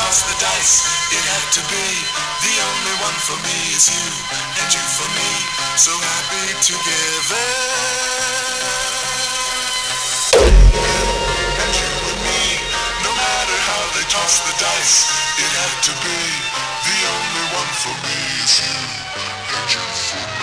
toss the dice, it had to be. The only one for me is you, and you for me, so happy together. And you and me, no matter how they toss the dice, it had to be. The only one for me is you, and you for me.